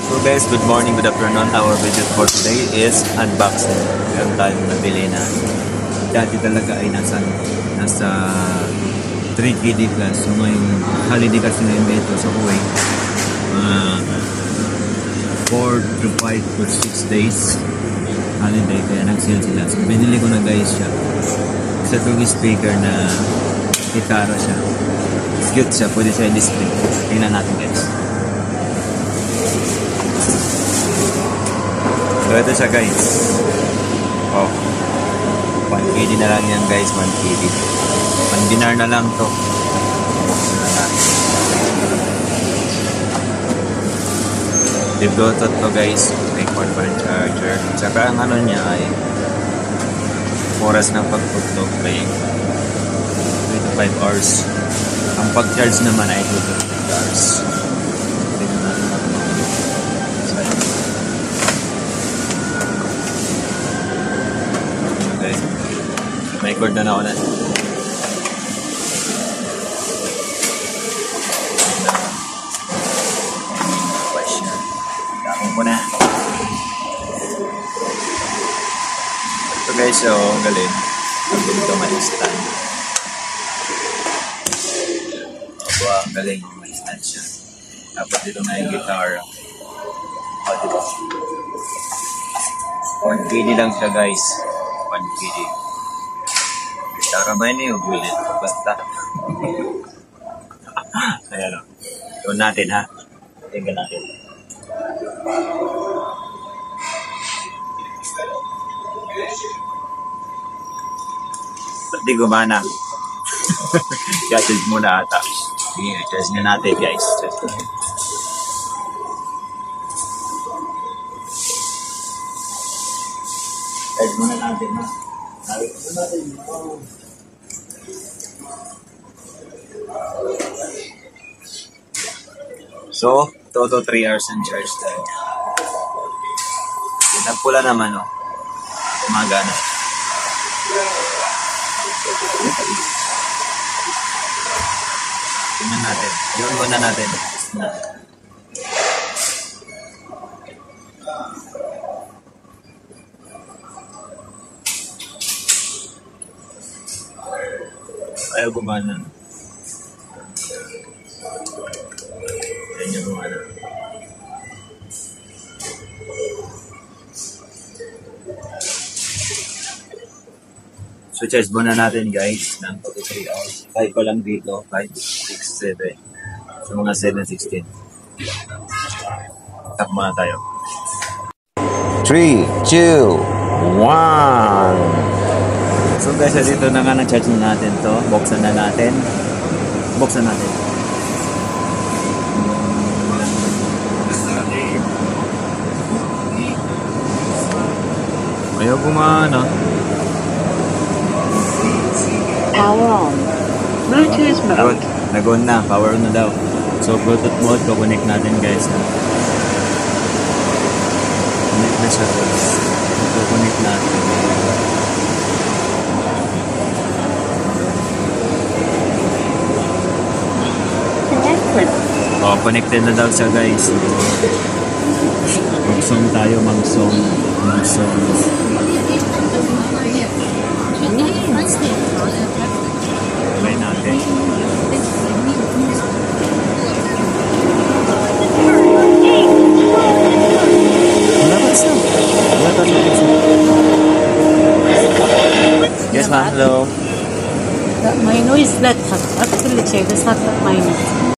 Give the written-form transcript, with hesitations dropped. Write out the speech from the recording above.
So guys, good morning, good afternoon. Our video for today is unboxing. Meron tayong nabili na dati talaga ay nasa 3KD plus. So ngayong holiday kasi ngayon dito sa Kuwait, 4 to 5 to 6 days holiday, kaya nag-sale sila. So binili ko na guys siya. Isa itong speaker na gitara siya. It's cute siya, pwede siya i-display. Tingnan natin guys. So ito siya guys. Oh, 1KD na lang yan guys, 1KD. 1 dinar na lang to. The Bluetooth to guys, may cord charger. Tsaka ang ano niya ay oras ng pagtugtog ay 3 to 5 hours. Ang pag-charge naman ay 2 to 3 hours. May cord na ako na. Dami ko na. Ito guys, so ang galing. Ang ganito may stand. Ito ang galing. May stand siya. Tapos dito na yung guitar. O, diba? 1KD lang siya guys. 1KD. Tara ba yun yung bulit? Basta. Ayan o. Doon natin ha. Tingnan natin. Ba't di gumana? I-charge muna ata. Sige, i-charge na natin guys. I-charge muna natin ha. Sabi ko natin. So, 2 to 3 hours ang charge tayo. Nagpula naman, oh. Gumagana. Tingnan natin. Yun muna natin. Ayaw gumana. So, charge muna natin guys ng 2 to 3 hours. 5 pa lang dito. 5, 6, 7. So, mga 7, 16. Tap muna tayo. 3, 2, 1. So guys, dito na nga na-charge na natin to. Buksan na natin. Buksan natin. Ayaw gumana. Power on. Bluetooth mode. Nag-on na. Power on na daw. So, Bluetooth mode. Connect natin guys. Connect na siya guys. Connect natin. Connected. Oh, connected na daw siya guys. Mag-song tayo. Mag-song. Try natin. Yes, ma'am. Hello. My noise that actually check. That's not my noise.